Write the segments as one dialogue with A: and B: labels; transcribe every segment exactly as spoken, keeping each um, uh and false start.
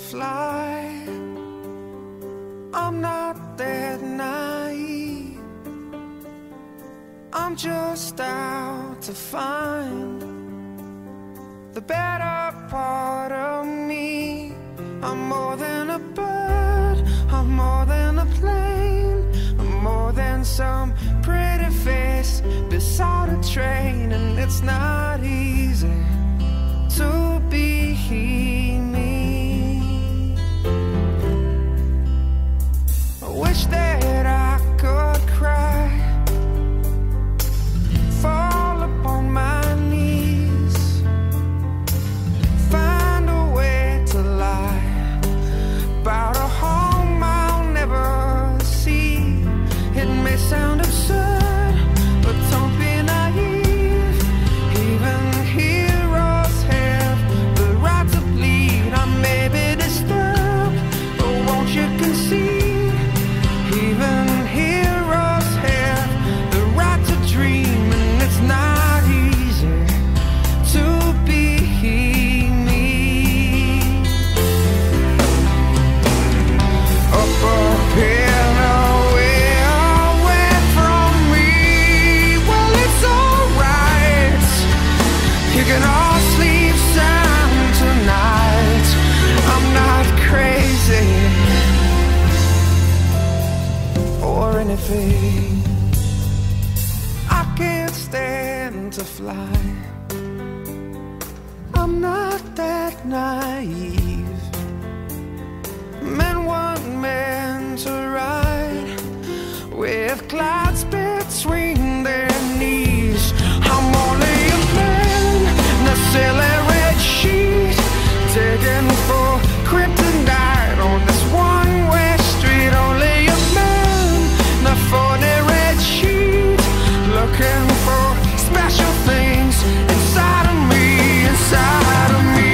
A: fly. I'm not that naive. I'm just out to find the better part of me. I'm more than a bird, I'm more than a plane, I'm more than some pretty face beside a train. And it's not easy to be me. I wish that I could cry, fall upon my knees, find a way to lie about a home I'll never see. It may sound absurd, but don't be naive. Even heroes have the right to bleed. I may be disturbed, but won't you concede? Even heroes have the right to dream, and it's not easy to be me. Up, up here, away, away from me. Well, it's alright, you can all sleep sound tonight. I'm not crazy or anything. I can't stand to fly. I'm not that naive. Men weren't meant to ride with clouds between their knees. I'm only a man in a silly red sheet, taken for kryptonite on this one-way street. Only a man in a phony red sheet, looking for special things inside of me, inside of me,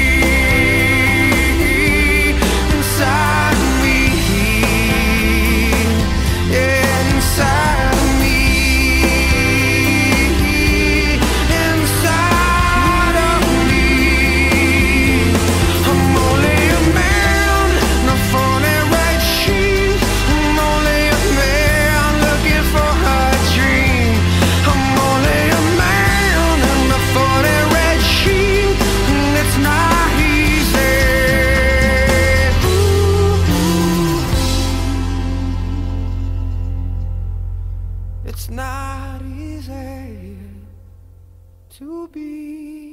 A: inside of me, yeah, inside of me, inside of me. I'm only a man in a phony red sheet. I'm only a man looking for a dream. I'm only a man in a phony red sheet, and it's not easy. It's not easy to be